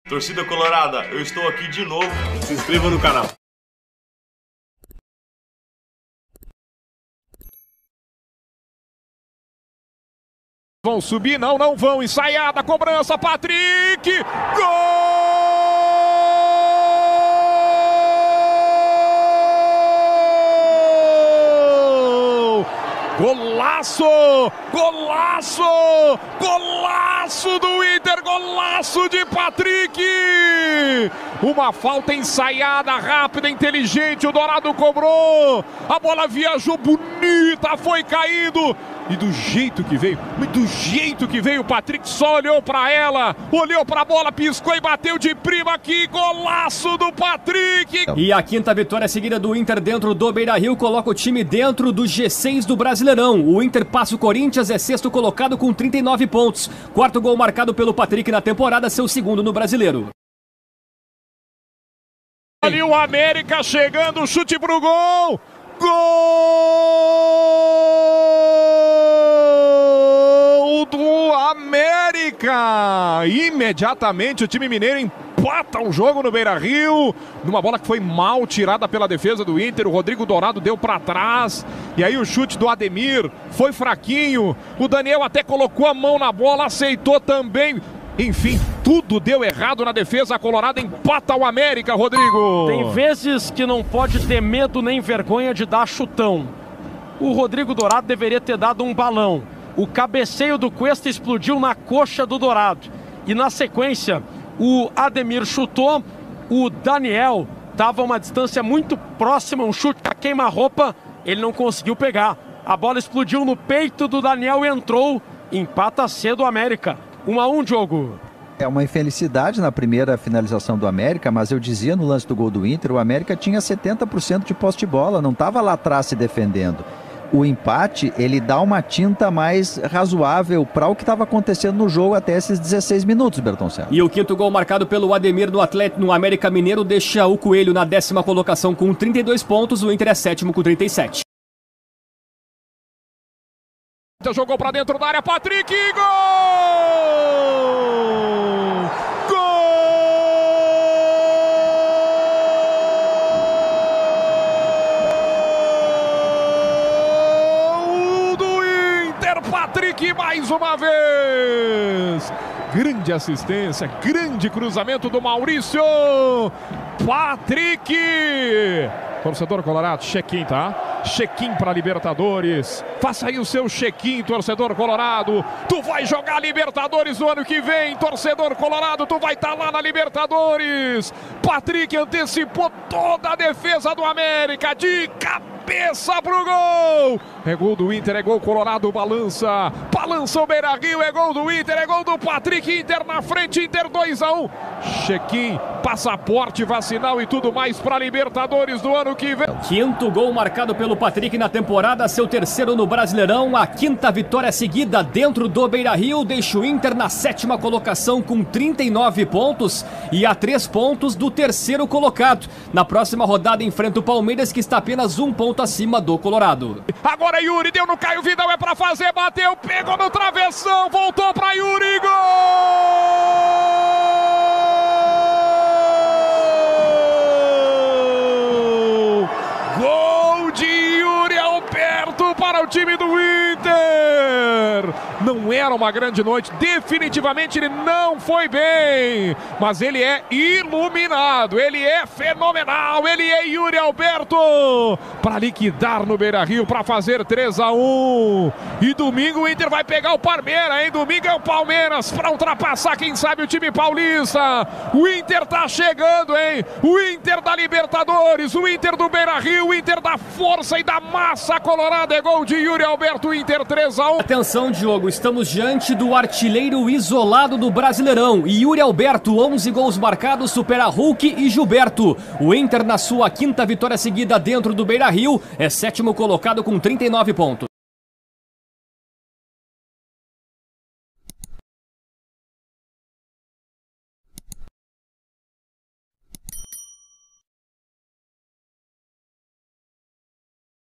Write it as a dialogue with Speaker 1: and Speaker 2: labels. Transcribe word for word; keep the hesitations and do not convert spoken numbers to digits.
Speaker 1: Torcida colorada, eu estou aqui de novo. Se inscreva no canal.
Speaker 2: Vão subir, não, não vão. Ensaiada, cobrança, Patrick! Gol! Golaço! Golaço! Golaço do Inter! Golaço de Patrick! Uma falta ensaiada, rápida, inteligente. O Dourado cobrou. A bola viajou bonita, foi caindo. E do jeito que veio, do jeito que veio, o Patrick só olhou para ela, olhou para a bola, piscou e bateu de prima aqui. Golaço do Patrick!
Speaker 3: E a quinta vitória seguida do Inter dentro do Beira-Rio coloca o time dentro do G seis do Brasileirão. O Inter passa o Corinthians, é sexto colocado com trinta e nove pontos. Quarto gol marcado pelo Patrick na temporada, seu segundo no Brasileiro.
Speaker 2: Ali o América chegando, chute pro gol! Gol do América! Imediatamente o time mineiro empata o jogo no Beira-Rio, numa bola que foi mal tirada pela defesa do Inter. O Rodrigo Dourado deu para trás, e aí o chute do Ademir foi fraquinho. O Daniel até colocou a mão na bola, aceitou também. Enfim, tudo deu errado na defesa. A Colorado empata o América, Rodrigo.
Speaker 4: Tem vezes que não pode ter medo nem vergonha de dar chutão. O Rodrigo Dourado deveria ter dado um balão. O cabeceio do Cuesta explodiu na coxa do Dourado. E na sequência, o Ademir chutou. O Daniel estava a uma distância muito próxima, um chute a queima-roupa. Ele não conseguiu pegar. A bola explodiu no peito do Daniel e entrou. Empata cedo o América. um a um, Diogo.
Speaker 5: É uma infelicidade na primeira finalização do América, mas eu dizia no lance do gol do Inter, o América tinha setenta por cento de posse de bola, não estava lá atrás se defendendo. O empate, ele dá uma tinta mais razoável para o que estava acontecendo no jogo até esses dezesseis minutos, Bertoncello.
Speaker 3: E o quinto gol marcado pelo Ademir no Atlético, no América Mineiro, deixa o Coelho na décima colocação com trinta e dois pontos, o Inter é sétimo com trinta e sete.
Speaker 2: Jogou pra dentro da área, Patrick, gol! Gol do Inter, Patrick mais uma vez! Grande assistência, grande cruzamento do Maurício! Patrick! Torcedor colorado, check-in, tá? Check-in para Libertadores. Faça aí o seu check-in, torcedor colorado. Tu vai jogar Libertadores no ano que vem, torcedor colorado. Tu vai estar tá lá na Libertadores. Patrick antecipou toda a defesa do América de cabeça pro gol. É gol do Inter, é gol colorado, balança. Balança o Beira-Rio, é gol do Inter, é gol do Patrick. Inter na frente, Inter dois a um. Check-in, passaporte vacinal e tudo mais para Libertadores do ano que vem.
Speaker 3: Quinto gol marcado pelo Patrick na temporada, seu terceiro no Brasileirão. A quinta vitória seguida dentro do Beira-Rio deixa o Inter na sétima colocação com trinta e nove pontos e a três pontos do terceiro colocado. Na próxima rodada enfrenta o Palmeiras, que está apenas um ponto acima do Colorado.
Speaker 2: Agora Yuri deu no Caio Vidal, é para fazer, bateu, pegou no travessão, voltou para Yuri, gol! Para o time do Inter. Não era uma grande noite, definitivamente ele não foi bem, mas ele é iluminado, ele é fenomenal, ele é Yuri Alberto para liquidar no Beira-Rio, para fazer três a um. E domingo o Inter vai pegar o Palmeiras, hein? Domingo é o Palmeiras para ultrapassar, quem sabe, o time paulista. O Inter tá chegando, hein? O Inter da Libertadores, o Inter do Beira-Rio, o Inter da força e da massa colorada. É gol de Yuri Alberto, Inter três a um.
Speaker 3: Atenção, Diogo, estamos diante do artilheiro isolado do Brasileirão. Yuri Alberto, onze gols marcados, supera Hulk e Gilberto. O Inter, na sua quinta vitória seguida dentro do Beira-Rio, é sétimo colocado com trinta e nove pontos.